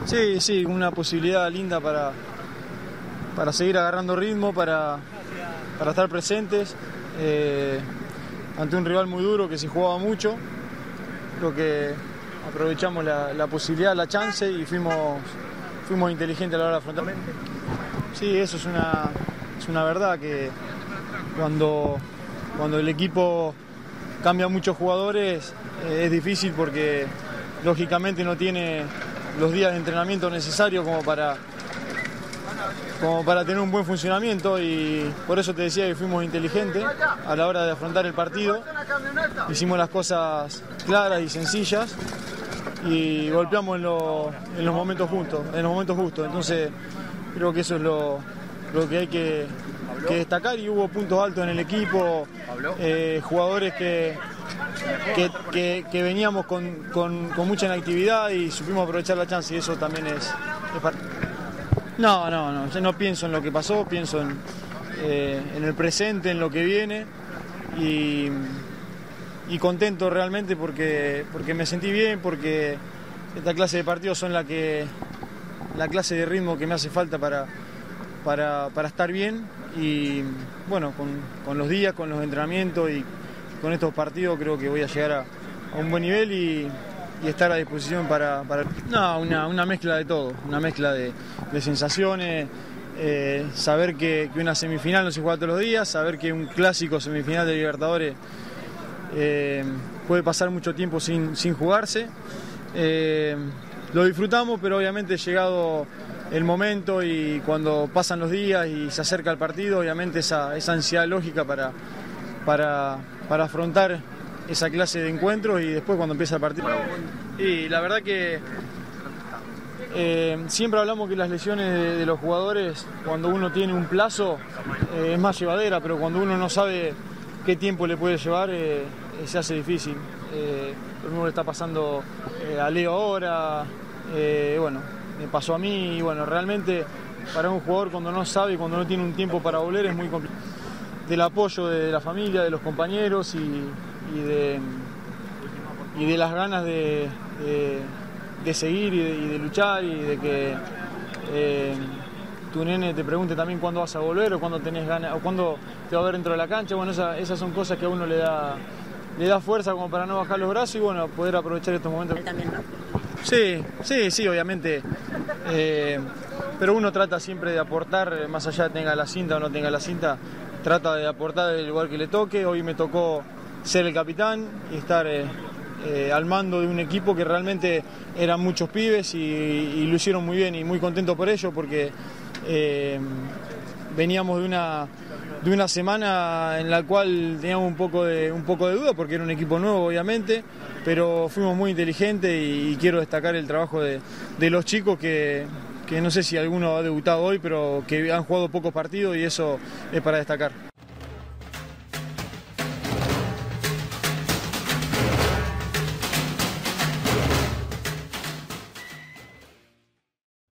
Sí, sí, una posibilidad linda para seguir agarrando ritmo, para estar presentes ante un rival muy duro que se jugaba mucho. Creo que aprovechamos la posibilidad, la chance y fuimos inteligentes a la hora de afrontar. Sí, eso es una verdad, que cuando el equipo cambia muchos jugadores es difícil porque lógicamente no tiene los días de entrenamiento necesarios como para tener un buen funcionamiento, y por eso te decía que fuimos inteligentes a la hora de afrontar el partido. Hicimos las cosas claras y sencillas y golpeamos en los momentos justos. Entonces creo que eso es lo que hay que destacar, y hubo puntos altos en el equipo, jugadores que veníamos con mucha inactividad y supimos aprovechar la chance, y eso también es parte. No, yo no pienso en lo que pasó, pienso en el presente, en lo que viene, y contento realmente porque me sentí bien, porque esta clase de partidos son la clase de ritmo que me hace falta para estar bien, y bueno, con los días, con los entrenamientos y con estos partidos creo que voy a llegar a un buen nivel y estar a disposición para... No, una mezcla de todo, una mezcla de sensaciones, saber que una semifinal no se juega todos los días, saber que un clásico semifinal de Libertadores puede pasar mucho tiempo sin jugarse. Lo disfrutamos, pero obviamente llegado el momento y cuando pasan los días y se acerca el partido, obviamente esa ansiedad lógica para afrontar esa clase de encuentros, y después cuando empieza el partido. Y la verdad que siempre hablamos que las lesiones de los jugadores, cuando uno tiene un plazo, es más llevadera, pero cuando uno no sabe qué tiempo le puede llevar, se hace difícil. Lo mismo le está pasando a Leo ahora, bueno, me pasó a mí, y bueno, realmente para un jugador cuando no sabe y cuando no tiene un tiempo para volver es muy complicado. Del apoyo de la familia, de los compañeros y de las ganas de seguir y de luchar, y de que tu nene te pregunte también cuándo vas a volver, o cuándo tenés ganas, o cuándo te va a ver dentro de la cancha. Bueno, esas son cosas que a uno le da fuerza como para no bajar los brazos y bueno, poder aprovechar estos momentos. Él también, ¿no? Sí, obviamente. Pero uno trata siempre de aportar, más allá de tenga la cinta o no tenga la cinta, trata de aportar el lugar que le toque. Hoy me tocó ser el capitán y estar al mando de un equipo que realmente eran muchos pibes y lo hicieron muy bien, y muy contento por ello, porque veníamos de una semana en la cual teníamos un poco de duda, porque era un equipo nuevo obviamente, pero fuimos muy inteligentes, y quiero destacar el trabajo de los chicos que no sé si alguno ha debutado hoy, pero que han jugado pocos partidos, y eso es para destacar.